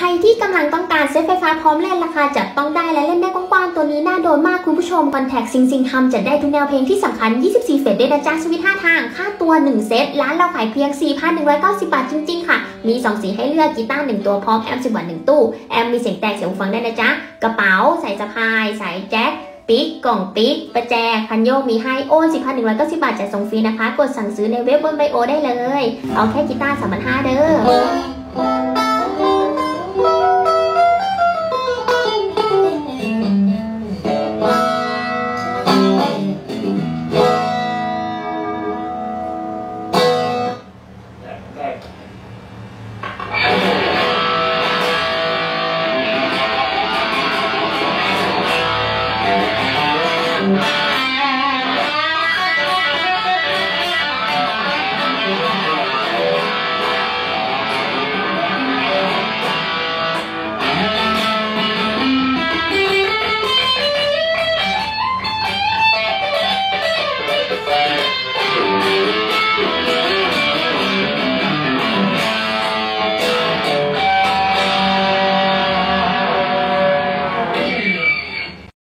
รที่กำลังต้องการเซตไฟฟ้าพร้อมเล่นราคาจับต้องได้และเล่นได้กว้างๆตัวนี้น่าโดนมากคุณผู้ชมคอนแทคซิงทำจัดได้ทุกแนวเพลงที่สำคัญ24เฟสได้นะจ๊ะสวิตช์5ทางค่าตัว1เซตร้านเราขายเพียง 4,190 บาทจริงๆค่ะมี2สีให้เลือกกีตาร์1ตัวพร้อมแอมป์10 วัตต์1ตู้แอมป์มีเสียงแตกเสียงหูฟังได้นะจ๊ะกระเป๋าใส่สะพายสายแจ็คปิ๊กกล่องปิ๊กประแจคันโยกมีให้โอน 4,190 บาทจัดส่งฟรีนะคะกดสั่งซื้อในเว็บบนไบโอได้เลยเอาแค่กีตาร์ 3,500 เด้อ